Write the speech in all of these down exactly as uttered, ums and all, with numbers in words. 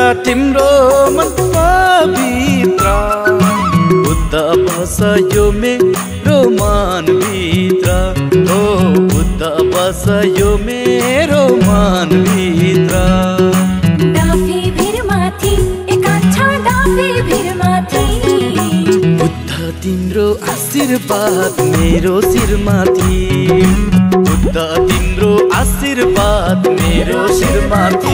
तिम्रो मन पवित्र बुद्ध बस यो मेरो मनभित्र ओ बुद्ध बस यो मेरो मनभित्र डाफे भिरमाथि एकाक्षा डाफे भिरमाथि बुद्ध तिम्रो आशीर्वाद मेरो शिरमाथि बुद्ध तिम्रो आशीर्वाद मेरो शिरमाथि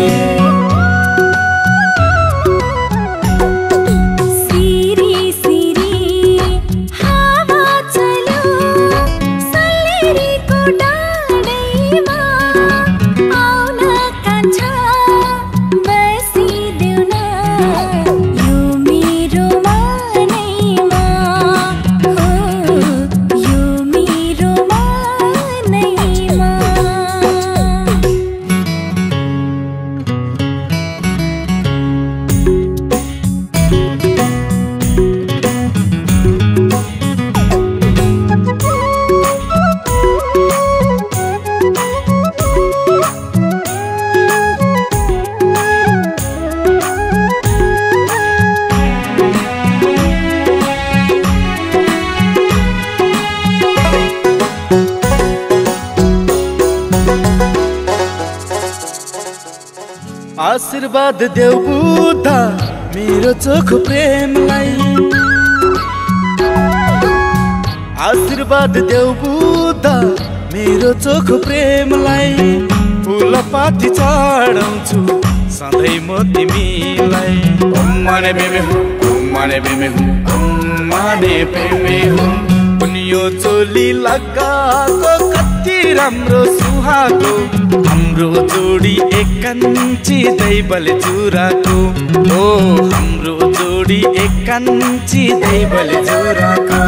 आशीर्वाद देऊ बुद्ध मेरो चोखो प्रेमलाई आशीर्वाद देऊ बुद्ध मेरो चोखो प्रेमलाई फुलपाती चढाउँछु सधैँ म तिमीलाई ओम माने बेमे हुँ ओम माने बेमे हुँ ओम माने बेमे हुँ उनियो चोली लगाको कति राम्रो सुहाको हाम्रो जोडी एकान्ची दैवले जुराको ओ हाम्रो जोडी एकान्ची दैवले जुराको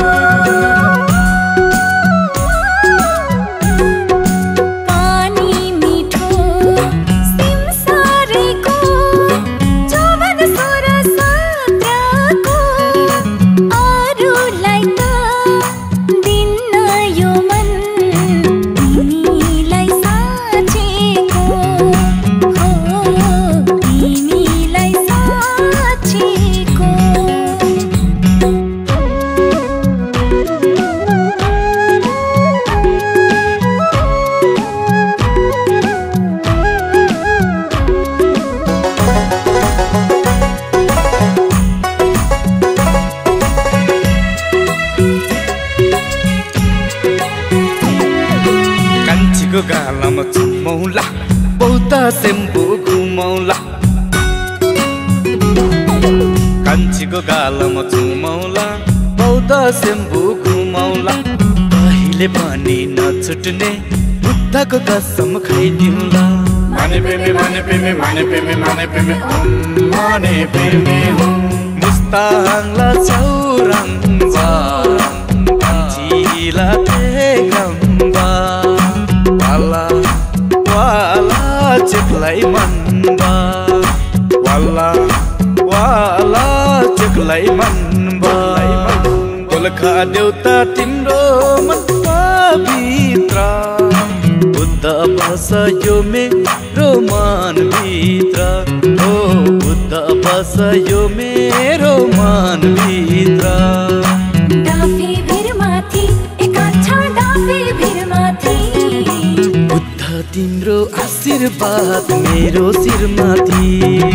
गालामा चुमौला बौद्ध सेम्बु घुमौला कान्छीको गालामा चुमौला बौद्ध सेम्बु घुमौला कहिले पनि नछुट्ने बुद्धको कसम खाइदिउँला माने पेमे माने पेमे माने पेमे माने पेमे ओम माने पेमे हुँ मुस्ताङला चौरङ्गा कान्छीला तेगम्बा वाला वाला चेक्लाई मनबा वाला वाला चेक्लाई मनबा गोलखा देउता तिम्रो मन पवित्र बुद्ध बस यो मेरो मनभित्र ओ बुद्ध बस यो मेरो मनभित्र डाफे भिरमाथि एकाक्षा डाफे भिरमाथि बुद्ध तिम्रो आशीर्वाद मेरो शिरमाथि